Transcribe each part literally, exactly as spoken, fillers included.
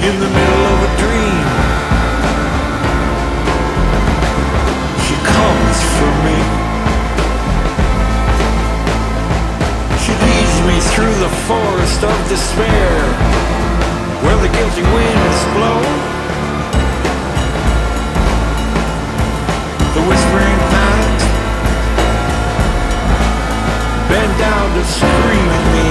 in the middle of a dream. She comes for me. She leads me through the forest of despair, where the guilty winds blow. The whispering night bend down to scream at me.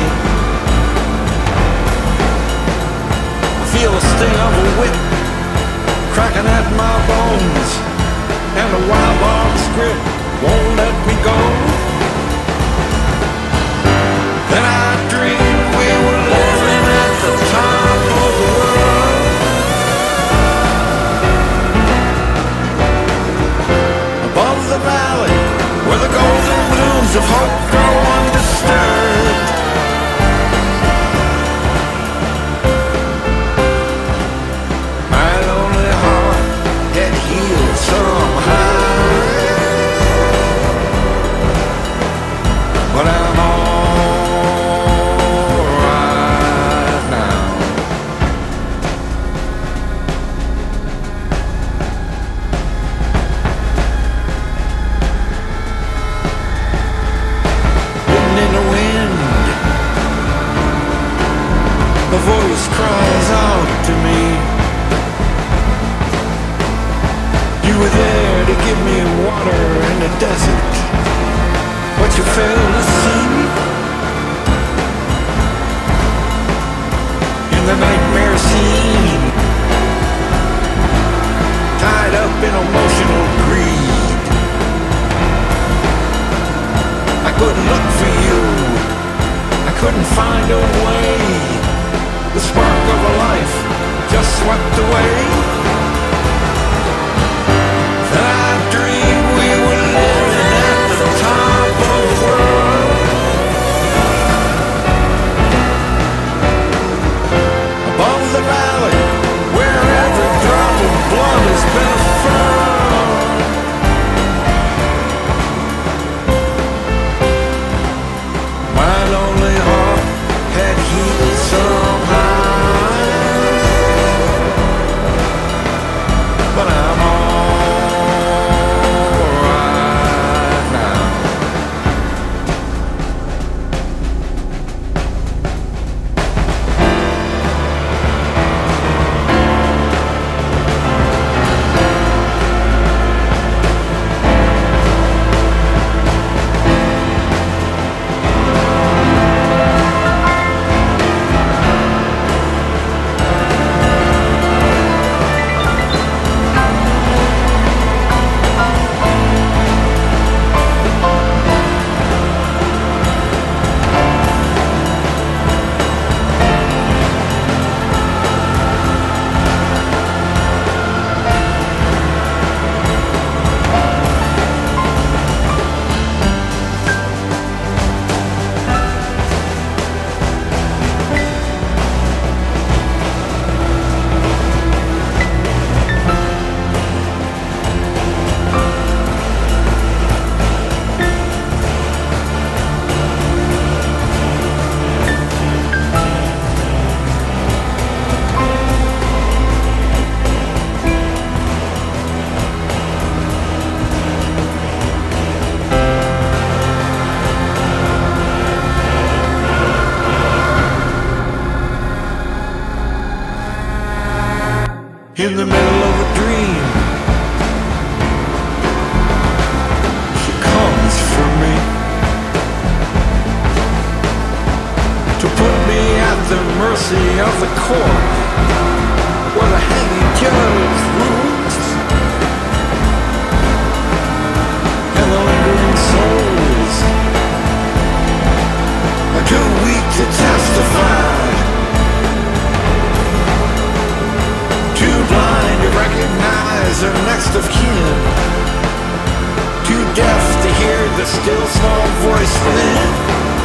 I feel the sting of a whip cracking at my bones, and the wild dog's grip won't let me go. Then I dreamed we were living at the top of the world, above the valley where the golden blooms of hope grow undisturbed. My lonely heart had healed somehow, but I'm alright now. Hidden in the wind, a voice cries out to me. You were there to give me water in the desert, but you failed to see. In the nightmare scene, tied up in emotional greed, I couldn't look for you, I couldn't find a way. The spark of a life just swept away. Then I dreamed we were living at the top of the world, above the valley where every drop of blood has been a furrow. My lonely heart had healed somehow, but I'm alright now. In the middle of a dream, she comes for me, to put me at the mercy of the court, where the hanging judge rules, and the lingering souls are too weak to testify, too blind to recognize her next of kin, too deaf to hear the still small voice within.